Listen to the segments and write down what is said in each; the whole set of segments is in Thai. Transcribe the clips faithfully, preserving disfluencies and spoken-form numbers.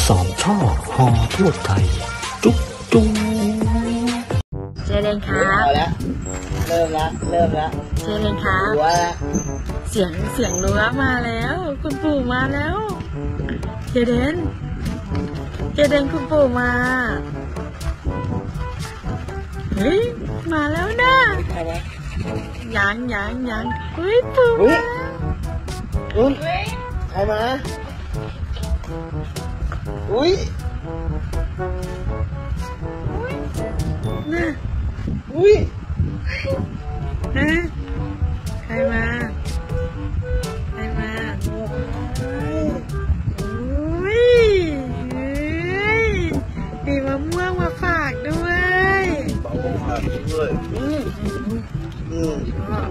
สามช่อฮอทั่วไทยจุ๊บจุ๊บเจเรนครับเริ่มแล้วเริ่มแล้วเจเรนครับ เสียงเสียงรั้วมาแล้วคุณปู่มาแล้วเจเรนเจเรนคุณปู่มาเฮ้ยมาแล้วนะยังยังยังเฮ้ยปู่มาอุ้ยใครมาอุ้ยน่ะอุ้ยฮะใครมาใครมาอุ้ยเฮ้ยมีมะม่วงมาฝากด้วยเป่าฝากด้วยอืมอืม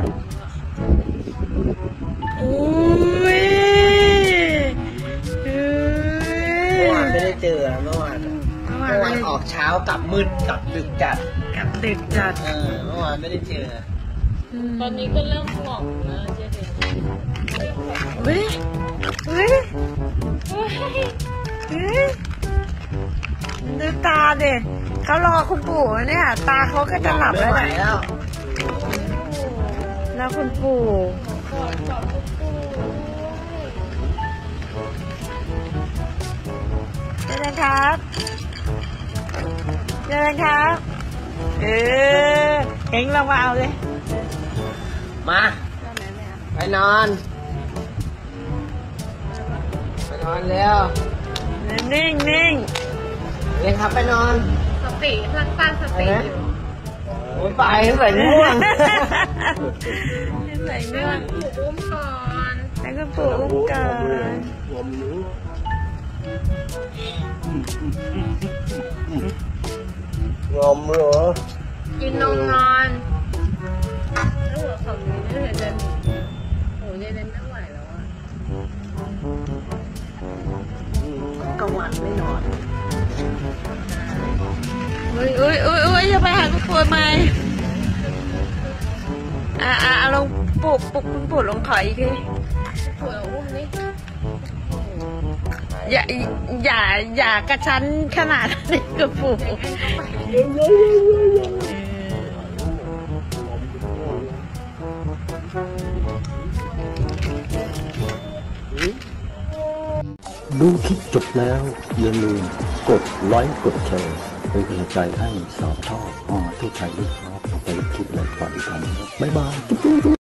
อุ้ยเมื่อวานไม่ได้เจอเมื่อวานเมื่อวานออกเช้ากลับมืดกลับดึกจัดกลับดึกจัดเออเมื่อวานไม่ได้เจอตอนนี้ก็เริ่มหงอกนะเจ๊เด็กเฮ้ยเฮ้ยเฮ้ยดูตาเด็กเขารอคุณปู่เนี่ยตาเขาก็จะหลับแล้วนะแล้วคุณปู่เจริญครับเจริญครับเออเห็นเรามาเอาเลยมาไปนอนไปนอนเร็วนิ่งนิ่งเร็วครับไปนอนสติตั้งตั้งสติอยู่โอ้ยไปใส่ง่วงใส่ง่วงปู่อุ้มก่อนแล้วก็ปู่อุ้มก่อนงอมเหรอกินนมนอนแล้วหัวเขาอยู่นี่เลยเดินโอ้ยเดินไม่ไหวแล้วอ่ะกลางวันไม่นอนอุ้ยอุ้ยอุ้ยอุ้ยจะไปหาคุณปู่ไหมอ่าอ่าลงปลุกปลุกคุณปู่ลงขออีกทีปู่อุ้มนี่อย่าอย่าอย่ากระชั้นขนาดนี้กับปู่ดูคลิปจบแล้วอย่าลืมกดไลค์กดแชร์เป็นกำลังใจให้สามช่อฮอทั่วไทยด้วยครับไปคลิปอะไรก่อนกันบ๊ายบาย